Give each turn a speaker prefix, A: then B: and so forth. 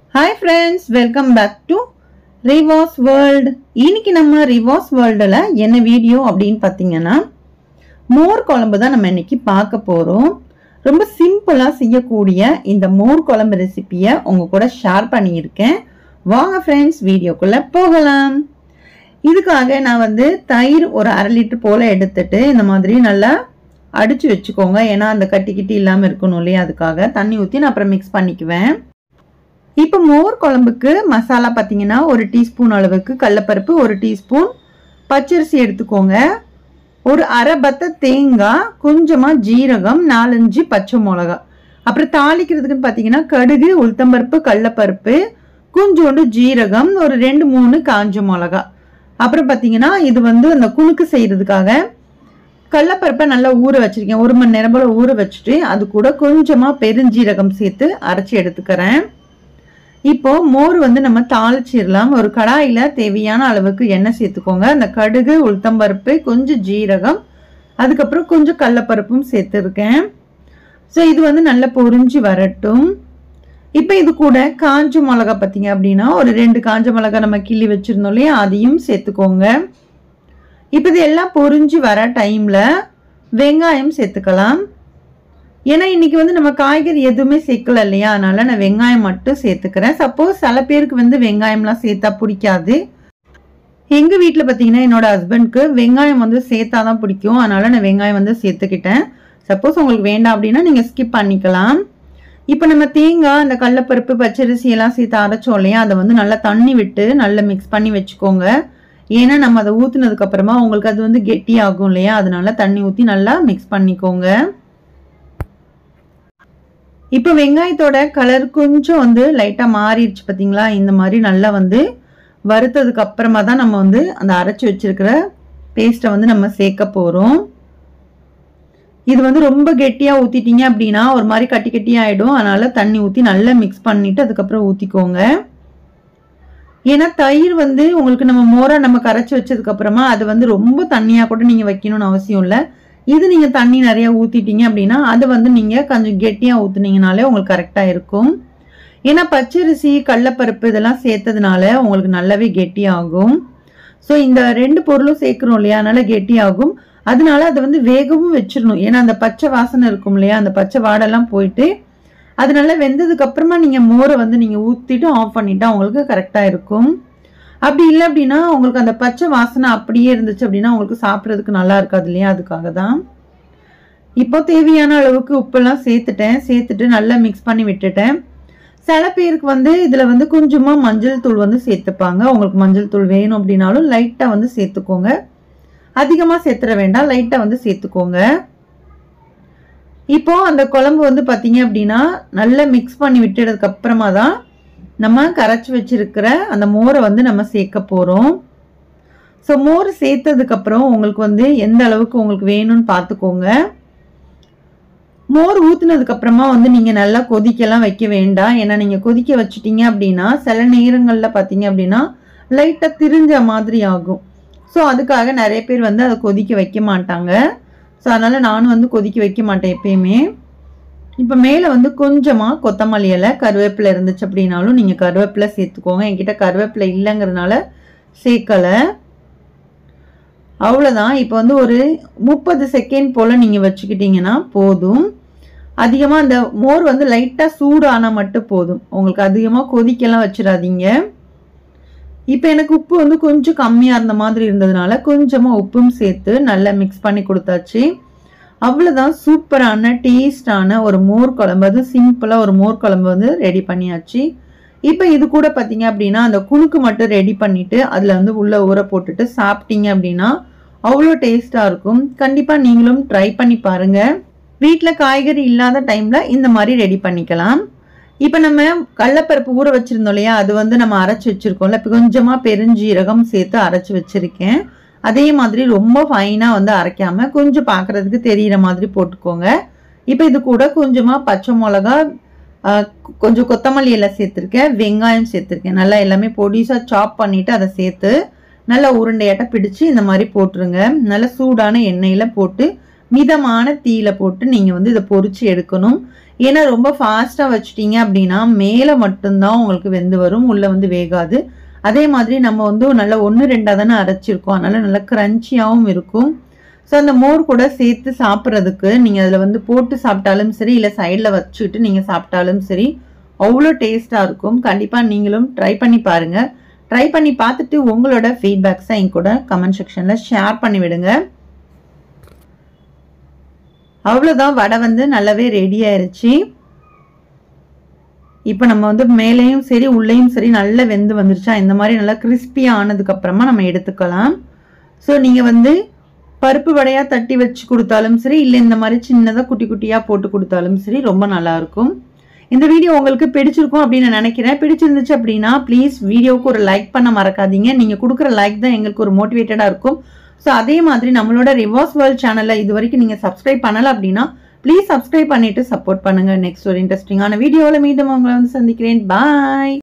A: Hi friends, welcome back to Reva's World. இன்னைக்கு நம்ம Reva's Worldல என்ன வீடியோ அப்படின்னு பார்த்தீங்கன்னா மோர் குழம்பு தான் நம்ம இன்னைக்கு பார்க்க போறோம். ரொம்ப சிம்பிளா செய்யக்கூடிய இந்த மோர் குழம்பு ரெசிபியை உங்க கூட ஷேர் பண்ணியிருக்கேன். வாங்க ஃப்ரெண்ட்ஸ் வீடியோக்குள்ள போகலாம். இதுக்காக நான் தயிர் ஒரு 1/2 லிட்டர் போல எடுத்துட்டு இந்த மாதிரி நல்லா அடிச்சு வச்சுக்கோங்க. ஏன்னா அந்த கட்டி இல்லாம இருக்கணும் இல்லையா, அதுக்காக தண்ணி ஊற்றி நான் அப்புறம் மிக்ஸ் பண்ணிக்குவேன். இப்போ மோர் குழம்புக்கு மசாலா பார்த்தீங்கன்னா 1 டீஸ்பூன் அளவுக்கு கடலைப்பருப்பு, 1 டீஸ்பூன் பச்சரிசி எடுத்துக்கோங்க, ஒரு அரை பத்த தேங்காய், கொஞ்சமாக ஜீரகம், 4-5 பச்சை மிளகா. அப்புறம் தாளிக்கிறதுக்குன்னு பார்த்தீங்கன்னா கடுகு, உளுத்தம்பருப்பு, கடலைப்பருப்பு, கொஞ்சோண்டு ஜீரகம், ஒரு 2-3 காஞ்ச மிளகா. அப்புறம் பார்த்தீங்கன்னா இது அந்த குணுக்கு செய்கிறதுக்காக கடலைப்பருப்பை நல்லா ஊற வச்சிருக்கேன். 1 மணி நேரம் போல் ஊற வச்சுட்டு அது கூட கொஞ்சமாக பெருஞ்சீரகம் சேர்த்து அரைச்சி எடுத்துக்கிறேன். இப்போ மோர் நம்ம தாளிச்சிடலாம். ஒரு கடாயில தேவையான அளவுக்கு எண்ணெய் சேர்த்துக்கோங்க. அந்த கடுகு, உளுத்தம்பருப்பு, கொஞ்சம் ஜீரகம், அதுக்கப்புறம் கொஞ்சம் கடலைப்பருப்பும் சேர்த்துருக்கேன். ஸோ இது நல்லா பொரிஞ்சு வரட்டும். இப்போ இது கூட காஞ்ச மிளகா பார்த்தீங்க அப்படின்னா ஒரு 2 காஞ்ச மிளகா நம்ம கிள்ளி வச்சிருந்தோம் இல்லையா, அதையும் சேர்த்துக்கோங்க. இப்போ இது எல்லாம் பொரிஞ்சு வர டைம்ல வெங்காயம் சேர்த்துக்கலாம். ஏன்னா இன்னைக்கு நம்ம காய்கறி எதுவுமே சேர்க்கல இல்லையா, அதனால நான் வெங்காயம் மட்டும் சேர்த்துக்கிறேன். சப்போஸ் சில பேருக்கு வெங்காயம்லாம் சேர்த்தா பிடிக்காது. எங்க வீட்டில் பார்த்தீங்கன்னா என்னோட ஹஸ்பண்ட்க்கு வெங்காயம் சேர்த்தாதான் பிடிக்கும், அதனால நான் வெங்காயம் சேர்த்துக்கிட்டேன். சப்போஸ் உங்களுக்கு வேண்டாம் அப்படின்னா நீங்க ஸ்கிப் பண்ணிக்கலாம். இப்போ நம்ம தேங்காய், அந்த கடலைப்பருப்பு, பச்சரிசி எல்லாம் சேர்த்து அரைச்சோம் இல்லையா, அதை நல்லா தண்ணி விட்டு நல்லா மிக்ஸ் பண்ணி வச்சுக்கோங்க. ஏன்னா நம்ம அதை ஊத்துனதுக்கு அப்புறமா உங்களுக்கு அது கெட்டி ஆகும் இல்லையா, அதனால தண்ணி ஊற்றி நல்லா மிக்ஸ் பண்ணிக்கோங்க. இப்போ வெங்காயத்தோட கலர் கொஞ்சம் லைட்டா மாறிடுச்சு பார்த்தீங்களா, இந்த மாதிரி நல்லா வறுத்ததுக்கு அப்புறமா தான் நம்ம அந்த அரைச்சி வச்சிருக்கிற பேஸ்ட்டை நம்ம சேர்க்க போறோம். இது ரொம்ப கெட்டியா ஊத்திட்டீங்க அப்படின்னா ஒரு மாதிரி கட்டி ஆயிடும். அதனால தண்ணி ஊற்றி நல்லா மிக்ஸ் பண்ணிட்டு அதுக்கப்புறம் ஊத்திக்கோங்க. ஏன்னா தயிர் உங்களுக்கு நம்ம மோரா நம்ம கரைச்சி வச்சதுக்கு அப்புறமா அது ரொம்ப தண்ணியா கூட நீங்க வைக்கணும்னு அவசியம் இல்லை. இது நீங்க தண்ணி நிறைய ஊத்திட்டீங்க அப்படின்னா அது நீங்க கொஞ்சம் கெட்டியா ஊத்துனீங்கனாலே உங்களுக்கு கரெக்டா இருக்கும். ஏன்னா பச்சரிசி, கடலைப்பருப்பு இதெல்லாம் சேர்த்ததுனால உங்களுக்கு நல்லாவே கெட்டி ஆகும். ஸோ இந்த 2 பொருளும் சேர்க்கிறோம் இல்லையா, அதனால கெட்டி ஆகும். அதனால அதை வேகவும் வச்சிடணும். ஏன்னா அந்த பச்சை வாசனை இருக்கும் இல்லையா, அந்த பச்சை வாடெல்லாம் போயிட்டு அது நல்லா வெந்ததுக்கு அப்புறமா நீங்க மோரை நீங்க ஊத்திட்டு ஆஃப் பண்ணிட்டா உங்களுக்கு கரெக்டா இருக்கும். அப்படி இல்லை அப்படின்னா உங்களுக்கு அந்த பச்சை வாசனை அப்படியே இருந்துச்சு அப்படின்னா உங்களுக்கு சாப்பிட்றதுக்கு நல்லா இருக்காது இல்லையா, அதுக்காக தான். இப்போ தேவையான அளவுக்கு உப்பெல்லாம் சேர்த்துட்டு நல்லா மிக்ஸ் பண்ணி விட்டுட்டேன். சில பேருக்கு இதுல கொஞ்சமா மஞ்சள் தூள் சேர்த்துப்பாங்க. உங்களுக்கு மஞ்சள் தூள் வேணும் அப்படின்னாலும் லைட்டா சேர்த்துக்கோங்க. அதிகமா சேர்த்துட வேண்டாம், லைட்டா சேர்த்துக்கோங்க. இப்போ அந்த குழம்பு பாத்தீங்க அப்படின்னா நல்லா மிக்ஸ் பண்ணி விட்டுறதுக்கு அப்புறமா தான் நம்ம கரைச்சி வச்சிருக்கிற அந்த மோரை நம்ம சேர்க்க போறோம். ஸோ மோர் சேர்த்ததுக்கு அப்புறம் உங்களுக்கு எந்த அளவுக்கு உங்களுக்கு வேணும்னு பார்த்துக்கோங்க. மோர் ஊத்துனதுக்கு அப்புறமா நீங்க நல்லா கொதிக்கலாம் வைக்க வேண்டாம். ஏன்னா நீங்க கொதிக்க வச்சுட்டீங்க அப்படின்னா சில நேரங்கள்ல பாத்தீங்க அப்படின்னா லைட்டா திரிஞ்ச மாதிரி ஆகும். ஸோ அதுக்காக நிறைய பேர் அதை கொதிக்க வைக்க மாட்டாங்க. ஸோ அதனால நானும் கொதிக்க வைக்க மாட்டேன் எப்பயுமே. இப்போ மேலே கொஞ்சமாக கொத்தமல்லி இலை, கருவேப்பிலை இருந்துச்சு அப்படின்னாலும் நீங்கள் கருவேப்பிலை சேர்த்துக்கோங்க. என்கிட்ட கருவேப்பிலை இல்லைங்கிறதுனால சேர்க்கலை. அவ்வளோதான். இப்போ ஒரு 30 செகண்ட் போல் நீங்கள் வச்சுக்கிட்டீங்கன்னா போதும். அதிகமாக அந்த மோர் லைட்டாக சூடானால் மட்டும் போதும், உங்களுக்கு அதிகமாக கொதிக்கலாம் வச்சிடாதீங்க. இப்போ எனக்கு உப்பு கொஞ்சம் கம்மியாக இருந்த மாதிரி இருந்ததுனால கொஞ்சமாக உப்பும் சேர்த்து நல்லா மிக்ஸ் பண்ணி கொடுத்தாச்சு. அவ்வளோதான், சூப்பரான டேஸ்டான ஒரு மோர் குழம்பு, அது சிம்பிளாக ஒரு மோர் குழம்பு ரெடி பண்ணியாச்சு. இப்போ இது கூட பார்த்தீங்க அப்படின்னா அந்த குணுக்கு மட்டும் ரெடி பண்ணிட்டு அதில் உள்ள ஊற போட்டுட்டு சாப்பிட்டீங்க அப்படின்னா அவ்வளோ டேஸ்டாக இருக்கும். கண்டிப்பாக நீங்களும் ட்ரை பண்ணி பாருங்க. வீட்டில் காய்கறி இல்லாத டைமில் இந்த மாதிரி ரெடி பண்ணிக்கலாம். இப்போ நம்ம கடலைப்பருப்பு ஊற வச்சிருந்தோம் இல்லையா, அது நம்ம அரைச்சி வச்சிருக்கோம்ல, இப்போ கொஞ்சமாக பெருஞ்சீரகம் சேர்த்து அரைச்சி வச்சிருக்கேன். அதே மாதிரி ரொம்ப ஃபைனாக அரைக்காம கொஞ்சம் பார்க்கறதுக்கு தெரிகிற மாதிரி போட்டுக்கோங்க. இப்போ இது கூட கொஞ்சமாக பச்சை மிளகா, கொஞ்சம் கொத்தமல்லி எல்லாம் சேர்த்துருக்கேன், வெங்காயம் சேர்த்துருக்கேன். நல்லா எல்லாமே பொடிசாக சாப் பண்ணிவிட்டு அதை சேர்த்து நல்லா உருண்டையாட்ட பிடிச்சி இந்த மாதிரி போட்டுருங்க. நல்லா சூடான எண்ணெயில் போட்டு மிதமான தீயில போட்டு நீங்கள் இதை பொரிச்சு எடுக்கணும். ஏன்னா ரொம்ப ஃபாஸ்ட்டாக வச்சுட்டீங்க அப்படின்னா மேலே மட்டும்தான் உங்களுக்கு வெந்து வரும், உள்ளே வந்து வேகாது. அதே மாதிரி நம்ம வந்து நல்லா 1-2 தானே அரைச்சிருக்கோம், அதனால நல்லா க்ரன்ச்சியாகவும் இருக்கும். ஸோ அந்த மோர் கூட சேர்த்து சாப்பிட்றதுக்கு நீங்கள் அதில் வந்து போட்டு சாப்பிட்டாலும் சரி, இல்லை சைடில் வச்சுக்கிட்டு நீங்கள் சாப்பிட்டாலும் சரி, அவ்வளோ டேஸ்ட்டாக இருக்கும். கண்டிப்பாக நீங்களும் ட்ரை பண்ணி பாருங்கள். ட்ரை பண்ணி பார்த்துட்டு உங்களோட ஃபீட்பேக்ஸை என் கூட கமெண்ட் செக்ஷனில் ஷேர் பண்ணி விடுங்க. அவ்வளோதான், வடை வந்து நல்லாவே ரெடி ஆயிடுச்சு. இப்போ நம்ம வந்து மேலேயும் சரி உள்ளேயும் சரி நல்லா வெந்து வந்துருச்சா, இந்த மாதிரி நல்லா கிறிஸ்பியாக ஆனதுக்கப்புறமா நம்ம எடுத்துக்கலாம். ஸோ நீங்கள் வந்து பருப்பு வடையாக தட்டி வச்சு கொடுத்தாலும் சரி, இல்லை இந்த மாதிரி சின்னதாக குட்டி குட்டியாக போட்டு கொடுத்தாலும் சரி, ரொம்ப நல்லாயிருக்கும். இந்த வீடியோ உங்களுக்கு பிடிச்சிருக்கும் அப்படின்னு நான் நினைக்கிறேன். பிடிச்சிருந்துச்சு அப்படின்னா ப்ளீஸ் வீடியோவுக்கு ஒரு லைக் பண்ண மறக்காதீங்க. நீங்கள் கொடுக்குற லைக் தான் எங்களுக்கு ஒரு மோட்டிவேட்டடாக இருக்கும். ஸோ அதே மாதிரி நம்மளோட ரிவாஸ் வேர்ல்ட் சேனலை இது வரைக்கும் நீங்கள் சப்ஸ்கிரைப் பண்ணலை அப்படின்னா ப்ளீஸ் சப்ஸ்கிரைப் பண்ணிட்டு சப்போர்ட் பண்ணுங்கள். நெக்ஸ்ட் ஒரு இன்ட்ரெஸ்டிங்கான வீடியோவில் மீண்டும் உங்களை வந்து சந்திக்கிறேன். பாய்.